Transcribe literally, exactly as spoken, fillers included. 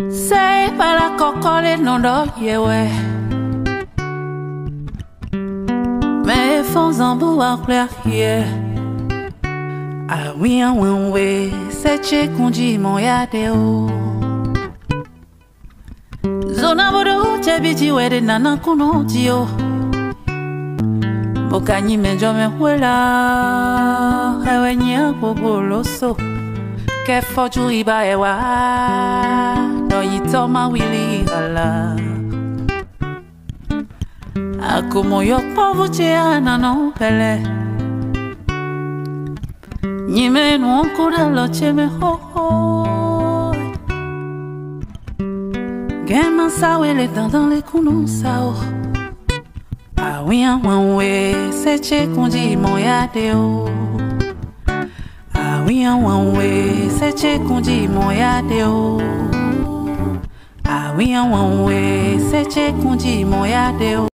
Say para kokole no do yewe. Mais fonds en bout à clair hier. Ah oui en one way, c'est che kundi mon yade o. Zona bodo chebiti wede nana kuno tio. Bokanyi menjo me huela, hewe nya boboloso. Ke foju iba ewa, no yitoma wili hala. Ako moyo povo cheana no pele. Nyime no kura lo cheme ho ho. Gema sawe le dans les kuno sao. Ah oui en one way, c'est che kundi mon yade o. Ah oui en one way, c'est che kundi mon yade o. Ah oui en one way, c'est che kundi mon yade o.